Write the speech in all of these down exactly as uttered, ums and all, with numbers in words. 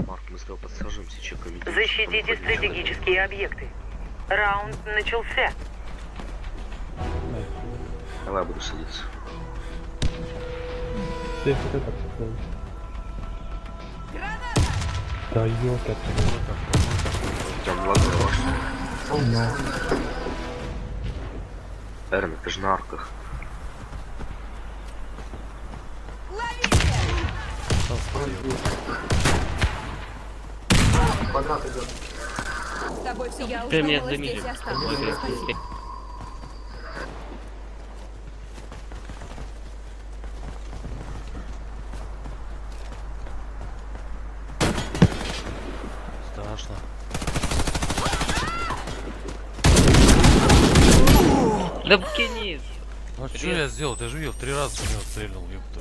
Марк, мы с тобой подсаживаемся, чекаем. Защитите стратегические объекты. Раунд начался. Давай, я буду садиться. Ты вот это такой. Да ёлка, Там ладно, ваш. Эрмик, ты же на арках. Квадрат идет. С тобой все я Ты меня узнала, здесь заметил. останусь. Спасибо. Страшно. Да вкинись! Ну что я сделал? Ты же видел, три раза в него стрельнул, ёпта.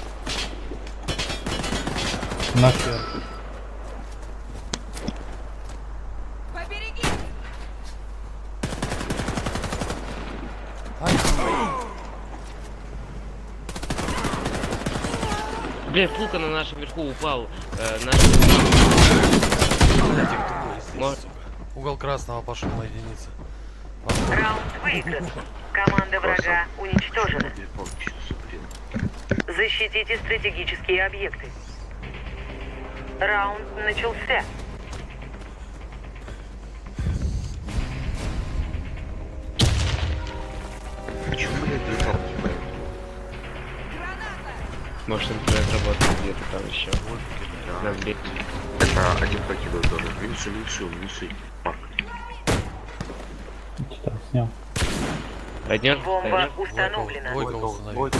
нахер. Побереги! Бля, фулка на нашем верху упал. Э, наш... Блядь, их двое здесь, Может- сука. Угол красного пошел на единицы. Раунд выигран. Команда врага уничтожена. Защитите стратегические объекты. Раунд начался. Почему я летал? Может, он тебя отработает где-то там еще. Да, это один покидывает тоже. Минусы, минусы, минусы. Марк. Что, снял. Пойдем? Бомба установлена. Двойка установил.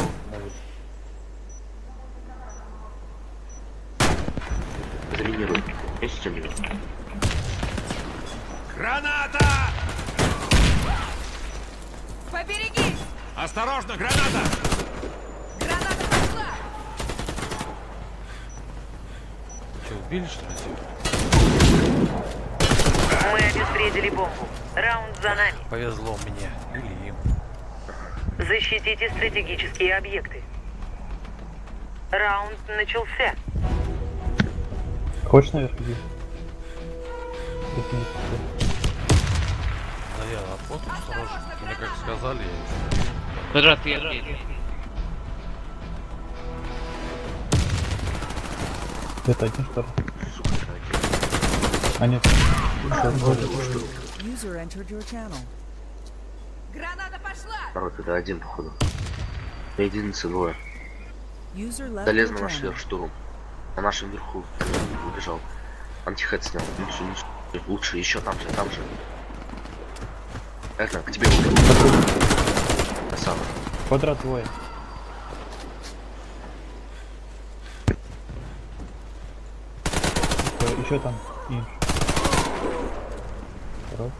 Заминируй. Есть что минут? Граната! Поберегись! Осторожно, граната! Граната пошла! Че, убили что ли всех? Мы обезвредили бомбу. Раунд за нами. Повезло мне. Или им. Защитите стратегические объекты. Раунд начался. Хочешь наверх иди? Если не Да я отход осторожно. Мне как сказали, я Квадрат, я ответил. это один что ли? Сука, это один. А нет. User entered your channel. Граната пошла! Народ, это один, походу. На единице двое. User left Залез your на наш channel. верх штурм. На нашем верху убежал. Антихед снял. Минус, минус. Лучше, еще там же, там же. Это, к тебе уже. Красава. Квадрат двое. Еще там. Инш. Хорош.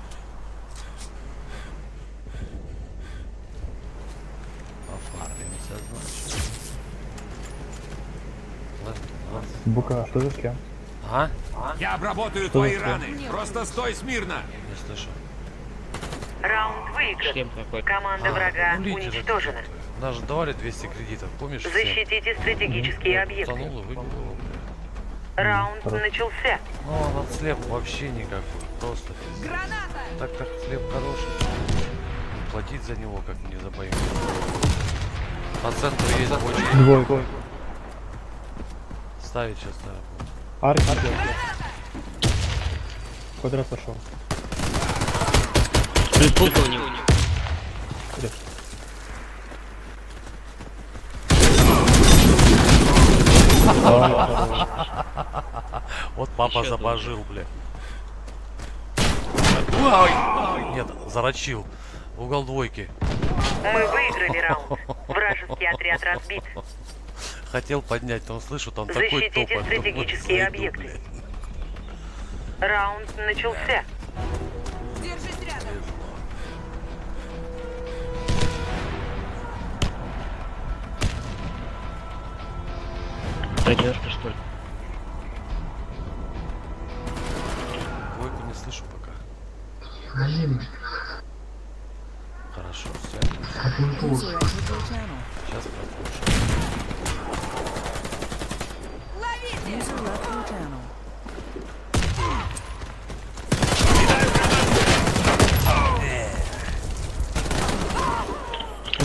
оформимся, значит. Ладно, ладно. Бука, что за шлем? А? Я обработаю Что твои за раны. Просто стой смирно. Не слышу. Раунд выигран. Шлем какой-то. Команда А, врага ну, лидер уничтожена. этот. Даже давали двести кредитов, помнишь? всем? Защитите стратегические объекты. Утонул и выбил его, бля. Раунд начался. Ну, он отслеп вообще никакой, просто пиздец. Граната! Так так слеп хороший. И платить за него как не за бои. По центру есть очень. Двое, двое. Ставить сейчас, да. Арк, арк, арк. Квадрат пошел. Плюс фулка у него. Вот папа Ещё забожил, бля. Ой! Нет, зарочил. Угол двойки. Мы выиграли раунд. Вражеский отряд разбит. Хотел поднять, но слышу, там такой Защитите топот. стратегические Зайду, объекты. блядь. Раунд начался. Держись рядом! Задержка, что ли? Двойку не слышу пока. Хорошо, все. User entered your channel. Сейчас прослушаю. Ловите! User left your channel.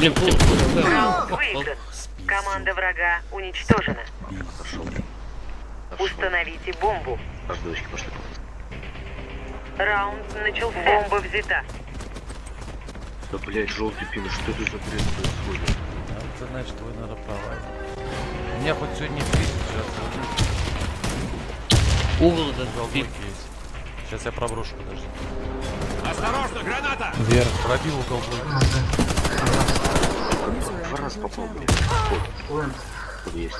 Блин, пул. Раунд выигран. Команда врага уничтожена. Пошел. Установите бомбу. Аж дочки пошли. Раунд начался. Бомба взята. Да, блядь, желтый пин, что это за бред происходит? А ты знаешь, что вы надо правать. У меня хоть сегодня тридцать, сейчас Угол вот разбит. есть. Сейчас я проброшу, подожди. Осторожно, граната! Вверх. Пробил угол блоки. Два раза попал, блядь. Вот. Вот есть.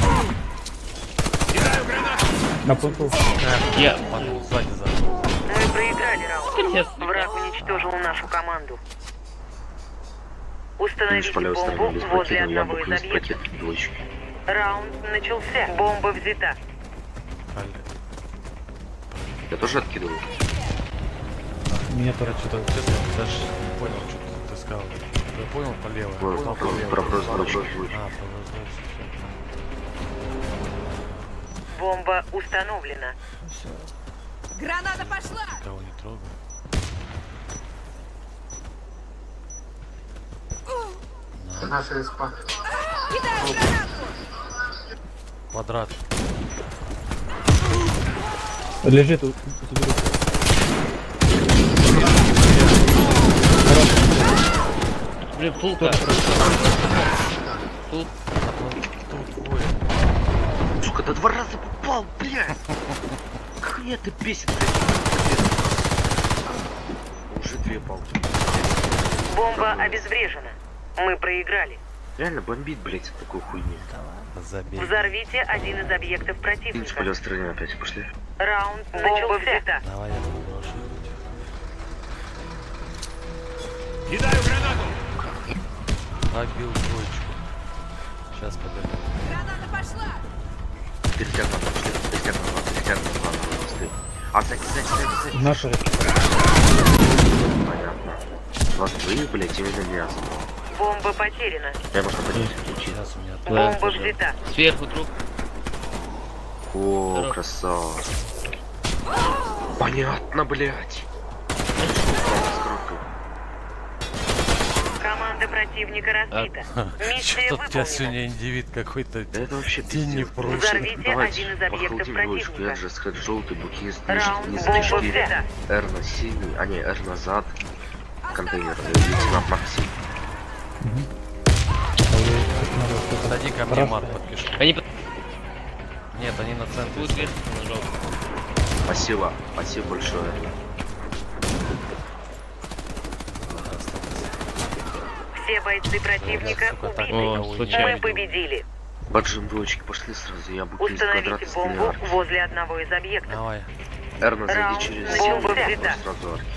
Кидаю гранату! На плоту. Я... Манул, сзади, сзади. Мы проиграли раунд. Конечно. Враг уничтожил нашу команду. Они Установите шпалей бомбу устроили без возле пакета, я одного из бухнул с объектов. пакета двоечки. Раунд начался. Бомба взята. Халли. Я тоже откидывал. Меня тоже Что-то что-то. честно, даже не понял, что ты сказал. Я понял по левой. Вот, Понял по про- левой. проброс А, двоечки. проброс двоечки, Бомба установлена. Граната пошла! всё. Кого не трогай. Кидаю гранату! Квадрат. Лежит у, у, у- Блин, пулка. Пул. Тут двое. Сука, да два раза попал, блядь! Как меня это бесит, блядь. Уже две палки. Бомба обезврежена. Мы проиграли. Реально бомбит, блядь, от такой хуйни. Забей. Взорвите один из объектов Ты противника. шпалей стороне опять пошли. Раунд начался. Давай я проброшу. Кидаю гранату! Пробил двоечку. Сейчас подожди. Граната пошла! Перестяг на пошли. Перестяг на два. Перестяг на два. Пошли. А, сзади, сзади, сзади, сзади. Наша. Понятно. Вас вы, блядь, именно мясо. Бомба потеряна. Я можно поднять. Сейчас у меня Да, Бомба тоже. взята. Сверху труп. О, Здорово. красава. Понятно, блядь. С коробкой. Команда противника разбита. Миссия Что-то у тебя выполнена. сегодня индивид какой-то. Да это вообще День не пиздец. прожит. Взорвите Давайте, один из объектов похолодим двоечку. противника. Я же сход желтый, букинист, Раунд низ бомба четыре, взята. R на синий, а не R назад. Контейнер, лейтенант Максим. Сади ко мне, Раз. Марк, под кишку. Они под... Нет, они на центре. Пул сверху нажал. Спасибо, спасибо большое. Все бойцы противника Сука, так убиты. О, никого не случайно. Мы видел. победили. Баджим двоечки пошли сразу, я букинист квадрат Установите бомбу стрелял. возле одного из объектов. Давай. R на зади Раунд через бомба синий, взята. сразу арки.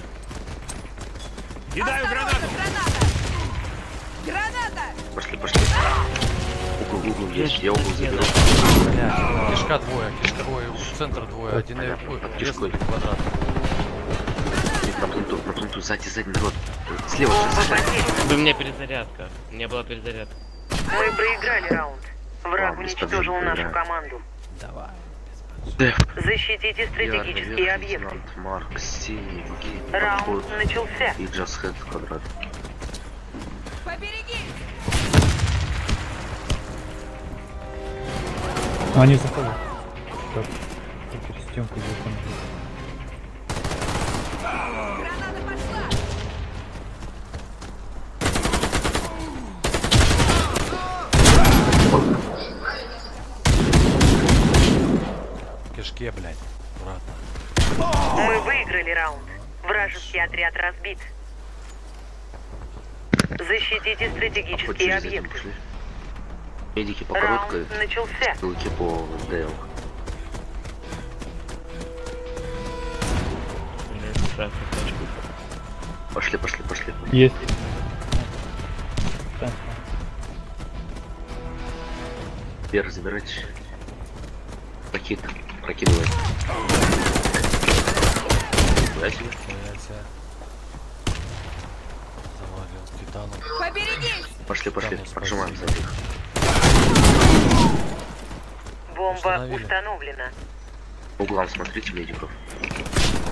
Кидаю Осторожно, гранату! граната! Граната! Пошли, пошли. Угол, угол есть, я угол заберу. Бля, кишка двое, кишка двое, у центра двое, один на Понятно, ой, под лес кишкой. квадрат. На пленту, на пленту, сзади, сзади, народ. Слева, Бомба слева. потеряна. Бы у меня перезарядка. У меня была перезарядка. Мы проиграли раунд. Враг А, без уничтожил победы нашу проиграли. команду. Давай. Деф. Защитите Я стратегические наверх, объекты. лейтенант Марк, синий, букет, Раунд подход. начался. И Just Head квадрат. Побереги! Они заходят. Так. Через стенку заходят. Граната пошла! В кишке, блядь. Аккуратно. Мы выиграли раунд. Вражеский отряд разбит. Защитите Хоть стратегические через один объекты. пошли. Медики по короткой, Раунд начался. стрелки по ДЛ. Блин, страшно. Пошли, пошли, пошли. Есть. Так. Вверх забирать. Пакет. Прокидывай. Куда себе? Я тебя завалил титаном. Поберегись! Пошли, пошли. Там, Поджимаем спасибо. за них. Бомба Установили. установлена. По углам смотрите медиков.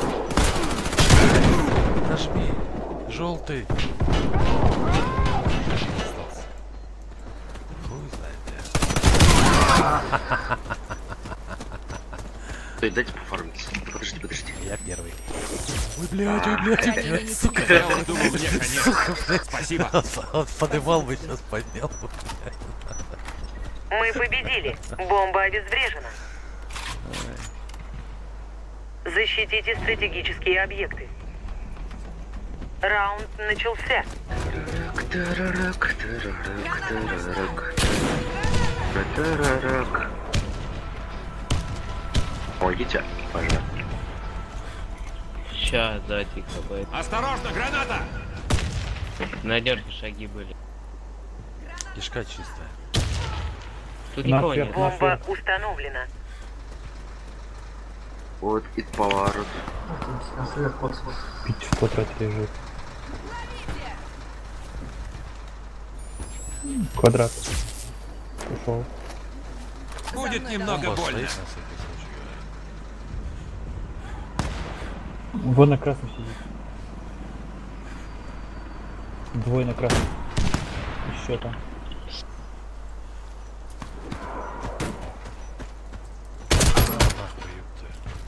Нажми. Желтый. Стой, дайте пофармиться. Подожди, подожди. Я первый. Ой, блядь, ой, блядь, ой, блядь, сука. Я уже думал, мне конец. Сука, блядь. Спасибо. Он подымал бы, сейчас поднял бы. Мы победили. Бомба обезврежена. Защитите стратегические объекты. Раунд начался. Тарарак, тарарак, тарарак. Тарарак. Помогите, пожалуйста. Ща, да, тихо, бэт. Осторожно, граната! Надежды шаги были. Кишка чистая. Тут На никого вверх, нет. на Бомба вверх. установлена. Вот и поворот. Пить в квадрате лежит. Квадрат. Ушел. Будет немного Бомба больно. стоит, на всякий случай говоря. Вон на красном сидит. Двое на красном. Еще там. Нахуй, ёпта.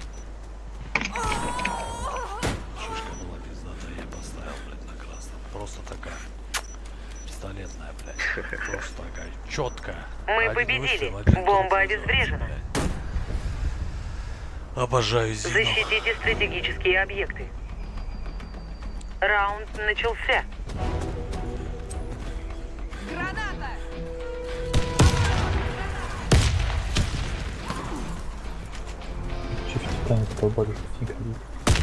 Шишка была пиздатая, я поставил, блядь, на красном. Просто такая. Пистолетная, блядь. Просто такая. Четкая. Мы Один победили. выстрел, один Бомба килл, обезврежена. блядь. Обожаю Зину. Защитите стратегические объекты. Раунд начался. Граната! Че в Титане столбали, что не ходить.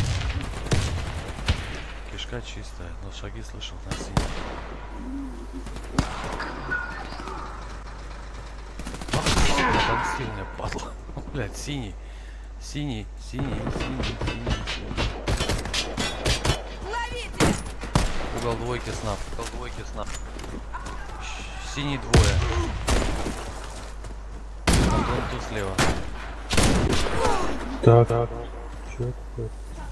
Кишка чистая, но шаги слышал на синий. Отомстил мне, падла. Блядь, синий. Синий, синий, синий, синий, синий. Ловите! Угол двойки снап, угол двойки снап. Синий двое. Антон тут слева. Так, так. Че такое?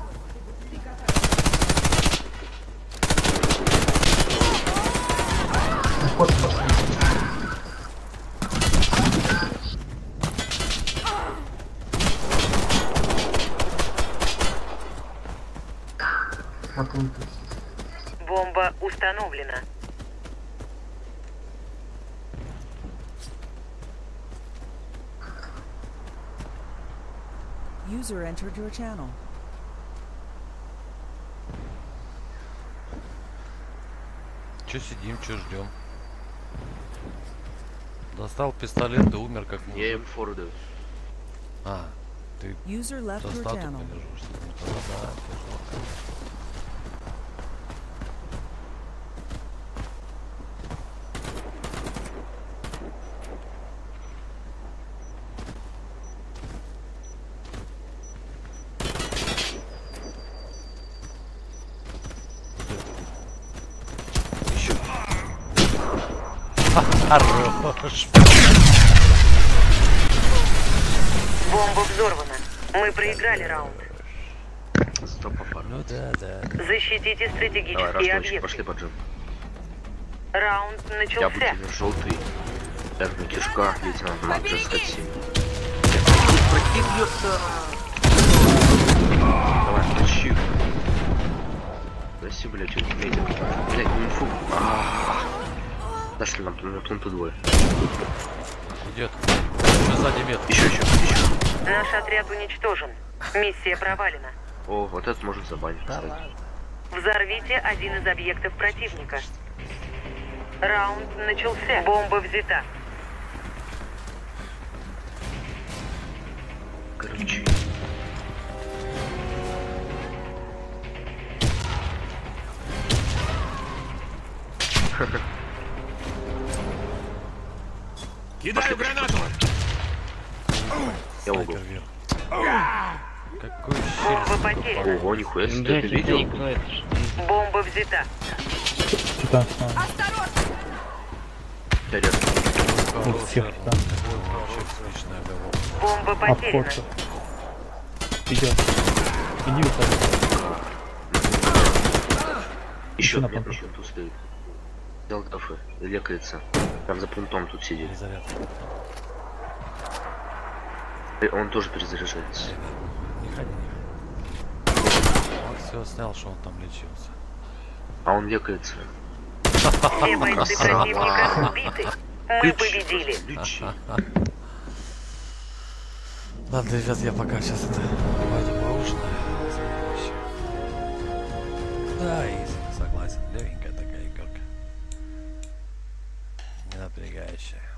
Бомба установлена. User entered your channel. Че сидим, че ждем? Достал пистолет, да умер как Я им мужик. фору даю. А, ты User left за your стату channel. подержишься. Ну, тогда да, тяжело. Еще. Хорош. Бомба взорвана. Мы проиграли раунд. Стоп, пофарм. Ну да, да. Защитите Давай, стратегические разночек, объекты. пошли по джим. Раунд начался. Яблоки желтый. Эрна кишка, лейтенант Манджес Хатси. Противился. Давай, включи. Гаси, блядь, что-то медик. Блядь, инфу. Дошли нам на пункту двое. Идет. Еще сзади мет. Еще, еще, еще. Наш отряд уничтожен. Миссия провалена. О, вот этот может забанить, кстати. Взорвите один из объектов противника. Раунд начался. Бомба взята. Короче. Кидаю гранату! Я угол. Снайпер вверх. Какой Бомба щель. потеряна. Ого, нихуя себе, Блядь, ты это видел? никто, это ж- Бомба взята. Титан с нами. Осторожно! Вперед. У всех Титан. Вообще смешная головка. Бомба потеряна. Обходка. Идет. Иди выходи. Еще на нет, пункту. еще тут стоит. Взял кафе, лекается. Там за пунктом тут сидит. Перезарядка. И он тоже перезаряжается. Не ходи, не ходи. Он все снял, что он там лечился. А он лекается. Все бойцы противника убиты. Мы победили. Ключи. Ладно, ребят, я пока сейчас это пойду поужинаю. Закончу. Да, изи, согласен. Легенькая такая игорка. Не напрягающая.